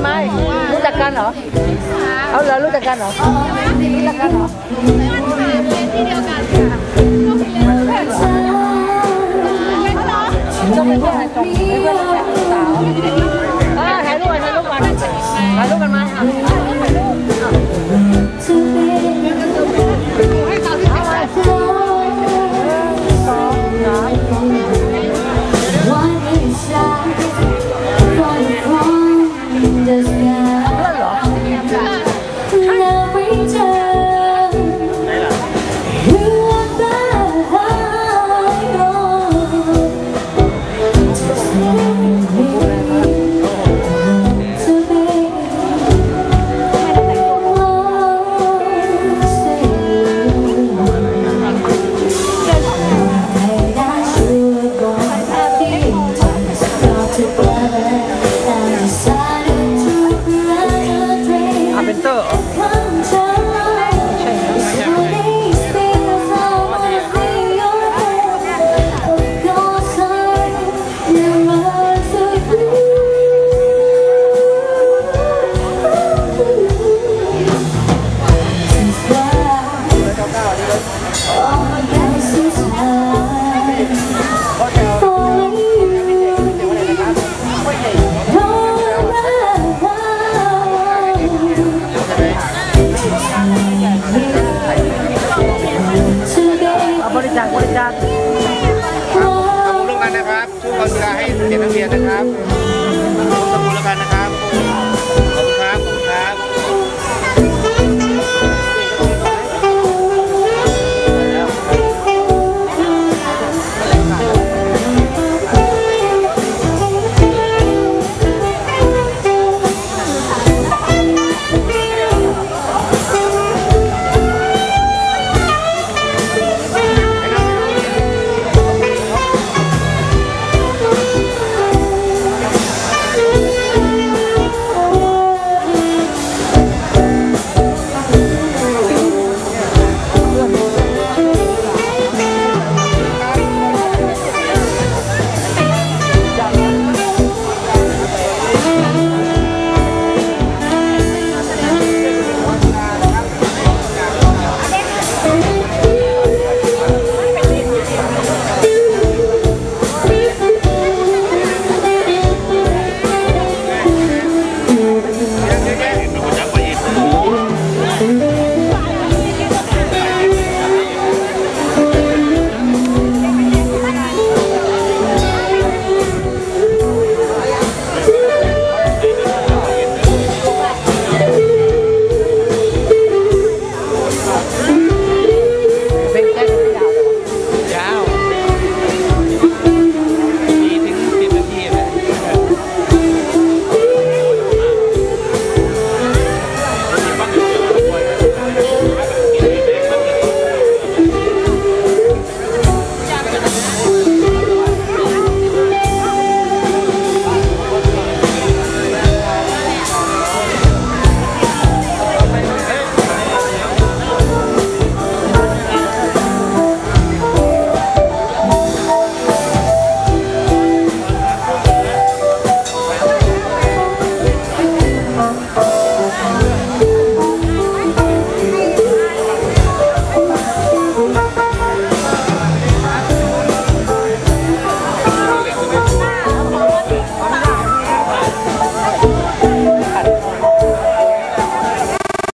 ไม่รู้จักกันเหรอเอาเหรอรู้จักกันเหรอรู้จักกันเหรอที่เดียวกันค่ะก็เป็นเพื่อนกันเป็นเพื่อนสาวถ่ายรูปกันถ่ายรูปกันถ่ายรูปกันมาค่ะให้สาวที่ถ่ายบริจาคขอบคุณร่วมกันนะครับช่วยกันดูแลให้เด็กนักเรียนนะครับ